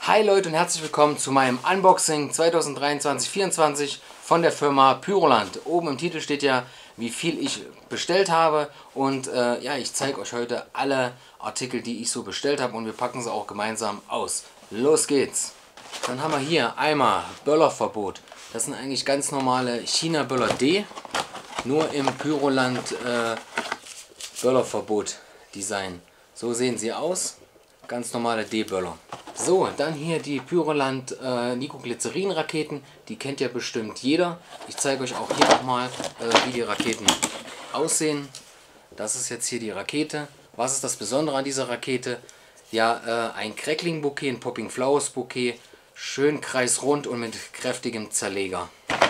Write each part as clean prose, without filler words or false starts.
Hi Leute und herzlich willkommen zu meinem Unboxing 2023-24 von der Firma Pyroland. Oben im Titel steht ja, wie viel ich bestellt habe und ja, ich zeige euch heute alle Artikel, die ich so bestellt habe und wir packen sie auch gemeinsam aus. Los geht's! Dann haben wir hier einmal Böllerverbot. Das sind eigentlich ganz normale China-Böller D, nur im Pyroland Böllerverbot Design. So sehen sie aus, ganz normale D-Böller. So, dann hier die Pyroland Nitroglycerin-Raketen. Die kennt ja bestimmt jeder. Ich zeige euch auch hier nochmal, wie die Raketen aussehen. Das ist jetzt hier die Rakete. Was ist das Besondere an dieser Rakete? Ja, ein Crackling-Bouquet, ein Popping Flowers-Bouquet. Schön kreisrund und mit kräftigem Zerleger.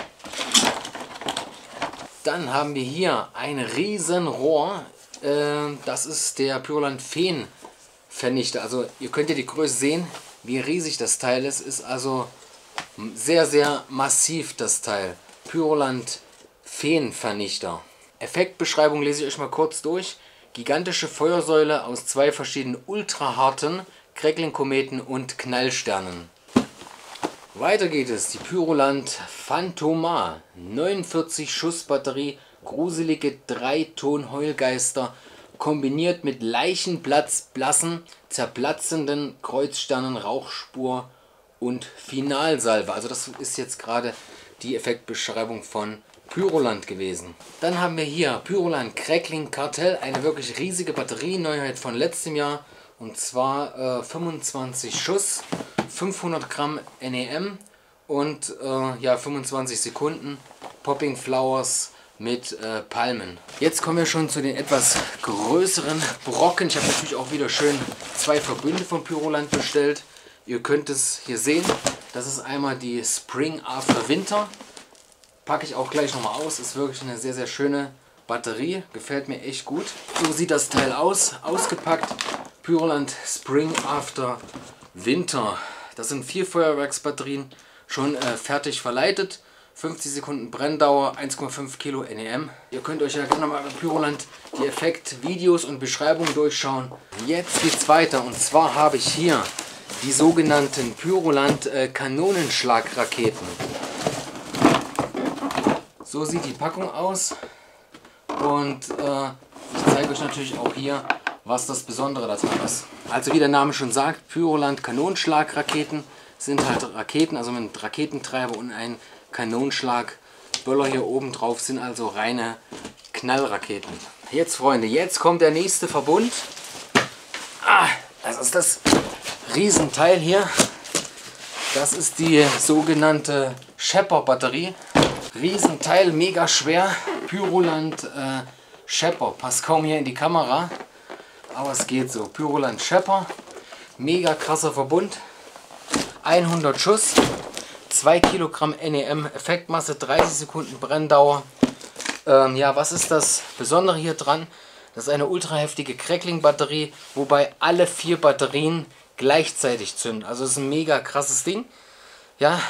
Dann haben wir hier ein riesen Rohr. Das ist der Pyroland Feenvernichter. Also ihr könnt ja die Größe sehen, wie riesig das Teil ist. Ist also sehr, sehr massiv das Teil. Pyroland Feenvernichter. Effektbeschreibung lese ich euch mal kurz durch. Gigantische Feuersäule aus zwei verschiedenen ultraharten Crackling-Kometen und Knallsternen. Weiter geht es. Die Pyroland Phantoma. 49 Schuss Batterie. Gruselige 3-Ton-Heulgeister. Kombiniert mit leichenblassen, zerplatzenden Kreuzsternen, Rauchspur und Finalsalve. Also das ist jetzt gerade die Effektbeschreibung von Pyroland gewesen. Dann haben wir hier Pyroland Crackling Kartell, eine wirklich riesige Batterie, Neuheit von letztem Jahr. Und zwar 25 Schuss, 500 Gramm NEM und ja, 25 Sekunden. Popping Flowers mit Palmen. Jetzt kommen wir schon zu den etwas größeren Brocken. Ich habe natürlich auch wieder schön zwei Verbünde von Pyroland bestellt. Ihr könnt es hier sehen. Das ist einmal die Spring After Winter. Packe ich auch gleich nochmal aus. Ist wirklich eine sehr, sehr schöne Batterie. Gefällt mir echt gut. So sieht das Teil aus. Ausgepackt. Pyroland Spring After Winter. Das sind 4 Feuerwerksbatterien. Schon fertig verleitet. 50 Sekunden Brenndauer, 1,5 Kilo NEM. Ihr könnt euch ja gerne mal bei Pyroland die Effektvideos und Beschreibungen durchschauen. Jetzt geht's weiter und zwar habe ich hier die sogenannten Pyroland Kanonenschlagraketen. So sieht die Packung aus und ich zeige euch natürlich auch hier, was das Besondere daran ist. Also wie der Name schon sagt, Pyroland Kanonenschlagraketen sind halt Raketen, also mit Raketentreiber und ein Kanonenschlag. Böller hier oben drauf sind also reine Knallraketen. Jetzt Freunde, jetzt kommt der nächste Verbund. Das ist das Riesenteil hier. Das ist die sogenannte Shepard Batterie. Riesenteil, mega schwer. Pyroland Shepard. Passt kaum hier in die Kamera. Aber es geht so. Pyroland Shepard. Mega krasser Verbund. 100 Schuss. 2 Kilogramm NEM, Effektmasse, 30 Sekunden Brenndauer. Ja, was ist das Besondere hier dran? Das ist eine ultra heftige Crackling-Batterie, wobei alle 4 Batterien gleichzeitig zünden. Also es ist ein mega krasses Ding. Ja,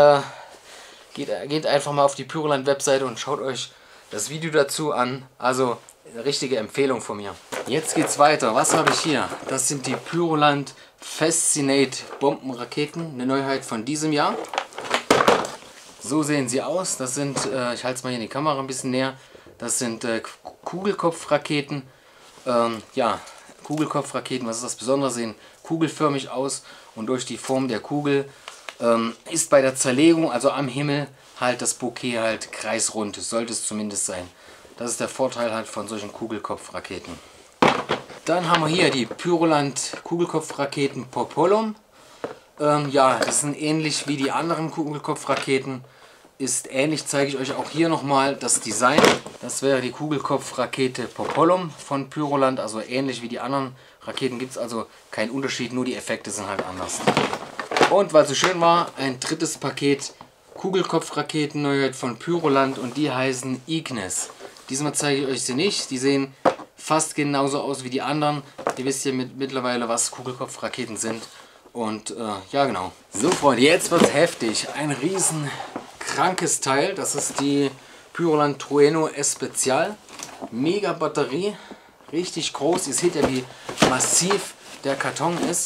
geht einfach mal auf die Pyroland-Webseite und schaut euch das Video dazu an. Also eine richtige Empfehlung von mir. Jetzt geht's weiter. Was habe ich hier? Das sind die Pyroland Fascinate Bombenraketen, eine Neuheit von diesem Jahr. So sehen sie aus. Das sind, ich halte es mal hier in die Kamera ein bisschen näher, das sind Kugelkopfraketen. Ja, Kugelkopfraketen, was ist das Besondere? Sehen kugelförmig aus und durch die Form der Kugel ist bei der Zerlegung, also am Himmel, halt das Bouquet halt kreisrund. Sollte es zumindest sein. Das ist der Vorteil halt von solchen Kugelkopfraketen. Dann haben wir hier die Pyroland Kugelkopfraketen Popolum. Ja, das sind ähnlich wie die anderen Kugelkopfraketen. Ist ähnlich, zeige ich euch auch hier nochmal das Design. Das wäre die Kugelkopfrakete Popolum von Pyroland. Also ähnlich wie die anderen Raketen gibt es also keinen Unterschied, nur die Effekte sind halt anders. Und weil es so schön war, ein drittes Paket Kugelkopfraketen Neuheit von Pyroland und die heißen Ignis. Diesmal zeige ich euch sie nicht. Die sehen fast genauso aus wie die anderen. Ihr wisst ja mittlerweile, was Kugelkopfraketen sind. Und ja genau. So Freunde, jetzt wird es heftig. Ein riesen krankes Teil. Das ist die Pyroland Trueno S Spezial. Mega Batterie. Richtig groß. Ihr seht ja, wie massiv der Karton ist.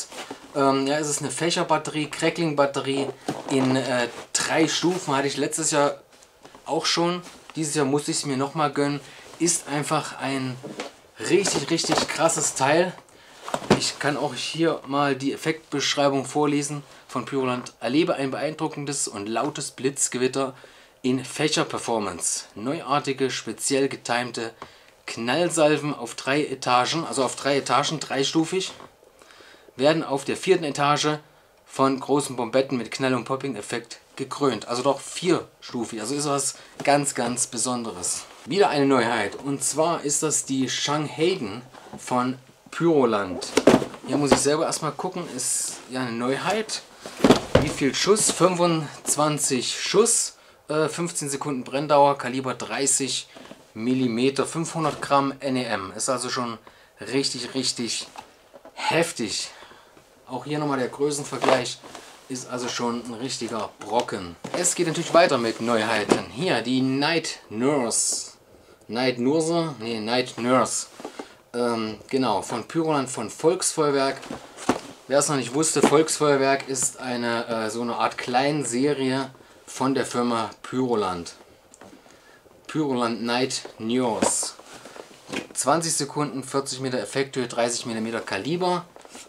Ja, es ist eine Fächerbatterie, Crackling-Batterie in 3 Stufen. Hatte ich letztes Jahr auch schon. Dieses Jahr musste ich es mir nochmal gönnen. Ist einfach ein richtig krasses Teil. Ich kann auch hier mal die Effektbeschreibung vorlesen von Pyroland. Erlebe ein beeindruckendes und lautes Blitzgewitter in Fächer-Performance. Neuartige, speziell getimte Knallsalven auf 3 Etagen, also auf 3 Etagen, dreistufig, werden auf der 4. Etage von großen Bombetten mit Knall- und Popping-Effekt gekrönt. Also doch 4-stufig, also ist was ganz Besonderes. Wieder eine Neuheit, und zwar ist das die Shanghayden von Pyroland. Hier muss ich selber erstmal gucken, ist ja eine Neuheit. Wie viel Schuss? 25 Schuss, 15 Sekunden Brenndauer, Kaliber 30 mm, 500 Gramm NEM. Ist also schon richtig heftig. Auch hier nochmal der Größenvergleich, ist also schon ein richtiger Brocken. Es geht natürlich weiter mit Neuheiten. Hier die Night Nurse. Night Nurse? Nee, Night Nurse. Genau, von Pyroland, von Volksfeuerwerk. Wer es noch nicht wusste, Volksfeuerwerk ist eine so eine Art Kleinserie von der Firma Pyroland. Pyroland Night Nurse. 20 Sekunden, 40 Meter Effekthöhe, 30 mm Kaliber.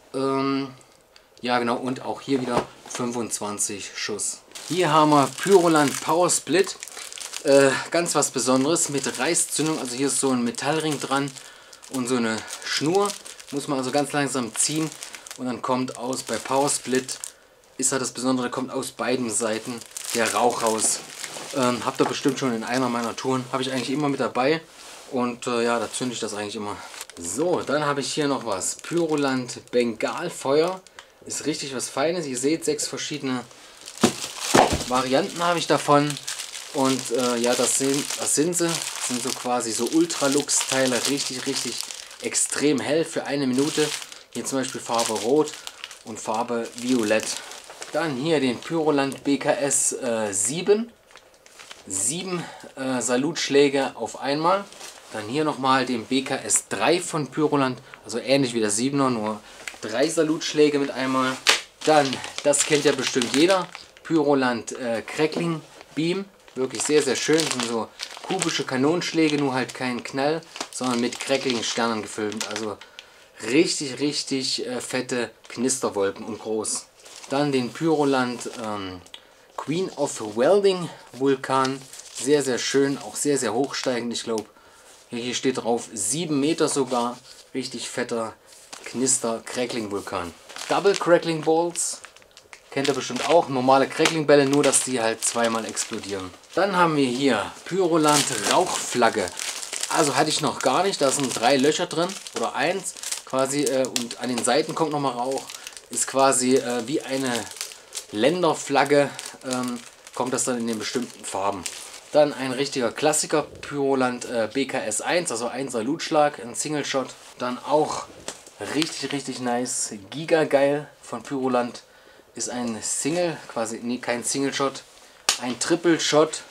Ja genau, und auch hier wieder 25 Schuss. Hier haben wir Pyroland Power Split. Ganz was Besonderes mit Reißzündung. Also hier ist so ein Metallring dran und so eine Schnur. Muss man also ganz langsam ziehen und dann kommt aus, bei Power Split ist halt das Besondere, kommt aus beiden Seiten der Rauch raus. Habt ihr bestimmt schon in einer meiner Touren. Habe ich eigentlich immer mit dabei. Und ja, da zünde ich das eigentlich immer. So, dann habe ich hier noch was. Pyroland Bengalfeuer. Ist richtig was Feines. Ihr seht, 6 verschiedene Varianten habe ich davon. Und ja, das sind sie. Das sind so quasi so Ultralux-Teile. Richtig extrem hell für 1 Minute. Hier zum Beispiel Farbe Rot und Farbe Violett. Dann hier den Pyroland BKS 7. 7 Salutschläge auf einmal. Dann hier nochmal den BKS 3 von Pyroland. Also ähnlich wie der 7er, nur 3 Salutschläge mit einmal. Dann, das kennt ja bestimmt jeder, Pyroland Crackling Beam. Wirklich sehr schön. Das sind so kubische Kanonenschläge, nur halt kein Knall, sondern mit Crackling Sternen gefüllt. Also richtig fette Knisterwolken und groß. Dann den Pyroland Queen of Welding Vulkan. Sehr schön, auch sehr hochsteigend. Ich glaube, hier steht drauf 7 Meter sogar. Richtig fetter Knister Crackling Vulkan. Double Crackling Balls. Kennt ihr bestimmt auch. Normale Crackling Bälle, nur dass die halt zweimal explodieren. Dann haben wir hier Pyroland Rauchflagge. Also hatte ich noch gar nicht. Da sind 3 Löcher drin oder 1 quasi und an den Seiten kommt nochmal Rauch. Ist quasi wie eine Länderflagge, kommt das dann in den bestimmten Farben. Dann ein richtiger Klassiker, Pyroland BKS 1, also ein Salutschlag, ein Single Shot. Dann auch richtig nice, Giga geil von Pyroland. Ist ein Single, quasi, nee, kein Single Shot, ein Triple Shot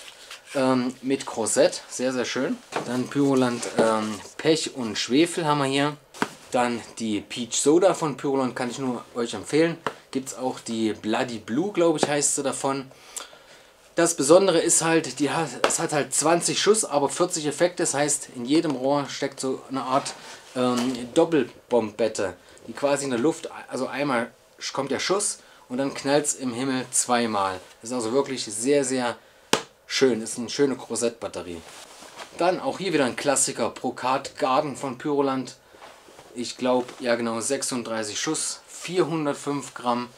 mit Krosett, sehr schön. Dann Pyroland Pech und Schwefel haben wir hier. Dann die Peach Soda von Pyroland, kann ich nur euch empfehlen. Gibt es auch die Bloody Blue, glaube ich, heißt sie davon. Das Besondere ist halt, es hat halt 20 Schuss, aber 40 Effekte. Das heißt, in jedem Rohr steckt so eine Art Doppelbombette, die quasi in der Luft, also einmal kommt der Schuss und dann knallt es im Himmel zweimal. Das ist also wirklich sehr schön. Das ist eine schöne Krosett-Batterie. Dann auch hier wieder ein Klassiker, Brokat Garden von Pyroland. Ich glaube, ja genau, 36 Schuss, 405 Gramm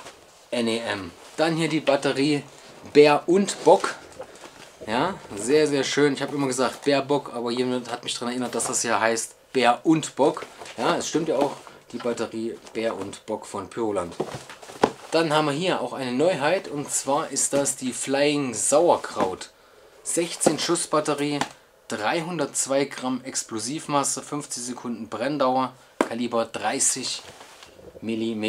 NEM. Dann hier die Batterie Bär und Bock. Ja, sehr schön. Ich habe immer gesagt Bär Bock, aber jemand hat mich daran erinnert, dass das ja heißt Bär und Bock. Ja, es stimmt ja auch, die Batterie Bär und Bock von Pyroland. Dann haben wir hier auch eine Neuheit, und zwar ist das die Flying Sauerkraut. 16 Schuss Batterie, 302 Gramm Explosivmasse, 50 Sekunden Brenndauer, Kaliber 30 mm.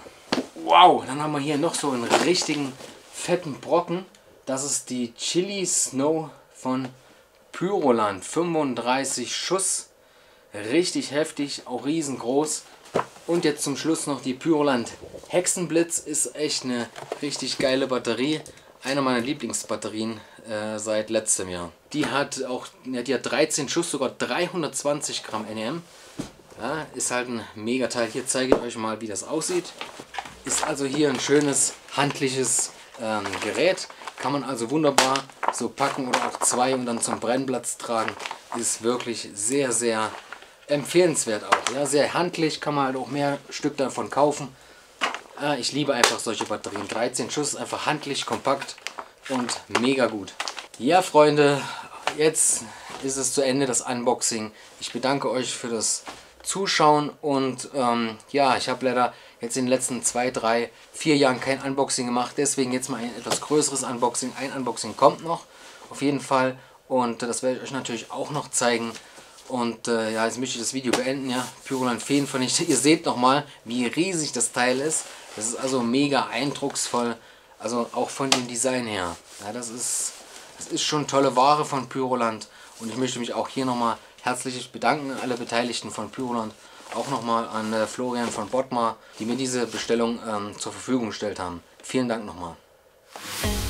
Wow, dann haben wir hier noch so einen richtigen fetten Brocken. Das ist die Chili Snow von Pyroland. 35 Schuss, richtig heftig, auch riesengroß. Und jetzt zum Schluss noch die Pyroland Hexenblitz. Ist echt eine richtig geile Batterie. Eine meiner Lieblingsbatterien seit letztem Jahr. Die hat auch, ja, die hat 13 Schuss, sogar 320 Gramm NEM. Ja, ist halt ein Megateil. Hier zeige ich euch mal, wie das aussieht. Ist also hier ein schönes handliches Gerät. Kann man also wunderbar so packen oder auch zwei und dann zum Brennplatz tragen. Ist wirklich sehr, sehr empfehlenswert auch. Ja, sehr handlich, kann man halt auch mehr Stück davon kaufen. Ich liebe einfach solche Batterien. 13 Schuss, einfach handlich, kompakt und mega gut. Ja, Freunde, jetzt ist es zu Ende, das Unboxing. Ich bedanke euch für das Zuschauen und ja, ich habe leider jetzt in den letzten 2, 3, 4 Jahren kein Unboxing gemacht. Deswegen jetzt mal ein etwas größeres Unboxing. Ein Unboxing kommt noch, auf jeden Fall. Und das werde ich euch natürlich auch noch zeigen. Und ja, jetzt möchte ich das Video beenden. Ja, Pyroland Feenvernichter. Ihr seht nochmal, wie riesig das Teil ist. Das ist also mega eindrucksvoll. Also auch von dem Design her. Ja, das ist schon tolle Ware von Pyroland. Und ich möchte mich auch hier nochmal herzlich bedanken an alle Beteiligten von Pyroland. Auch nochmal an Florian von Bottmar, die mir diese Bestellung zur Verfügung gestellt haben. Vielen Dank nochmal.